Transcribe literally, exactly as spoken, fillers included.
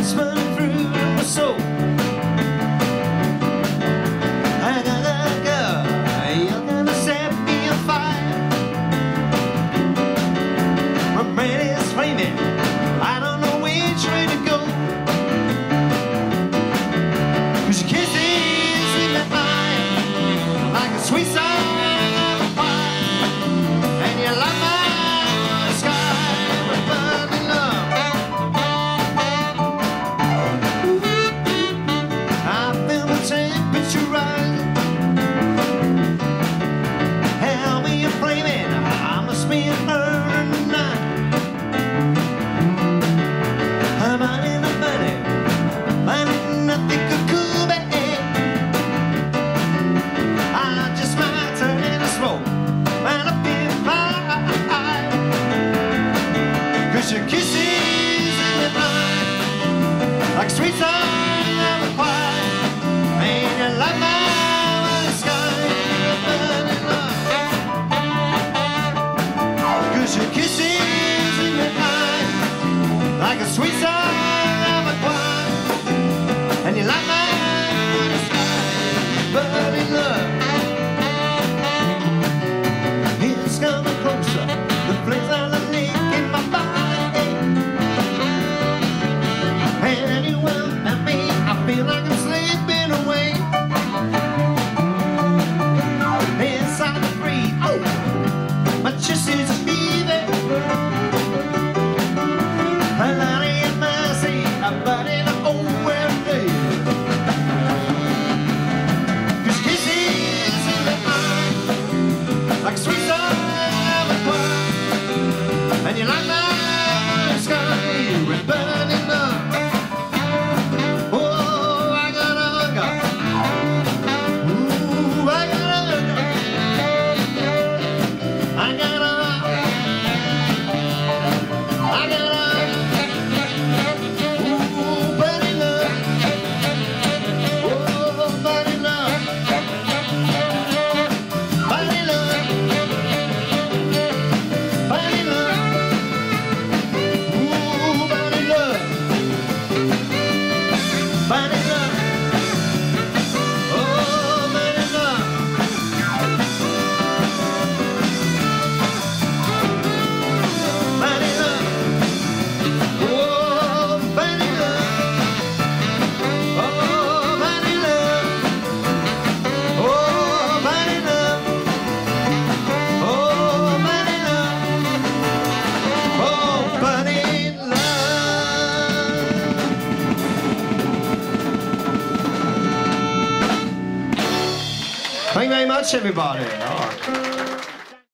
It's running through my soul. I gotta go, you're gonna set me on fire. My brain is flaming, I don't know which way to go. Cause your kisses in my eye, like a sweet song of a pie. And you light my sky with burning love. I feel the temperature rise. Hell me a flaming, I must be burning tonight. I'm out in the money, finding nothing could cool me. I just might turn into smoke, and I feel fine. Cause your kisses in the night, like sweet song of a choir. And you light my sky with burning love. Cause your kisses in the night, like a sweet song of a choir. And you light my sky with burning love. It's coming closer, the flames are the leak in my body. And you want at me, I feel like I'm slipping away. Inside the breeze, oh, my chest is heaving. A lot in my sea, a body in the old every day. Cause kisses in the eye, like sweet song of a choir. And you light my sky with burning love. Oh, I got a hunger. Ooh, I got a hunger. I got a hunger. I got a hunger. Ooh, burning love. Oh, burning love. Burning love. Burning love. Ooh, burning love. Burning love. Oh, burning love. Burning love. Oh, burning love. Oh, burning love. Oh, burning love. Oh, burning love. Oh, burning love. Thank you very much, everybody. All right.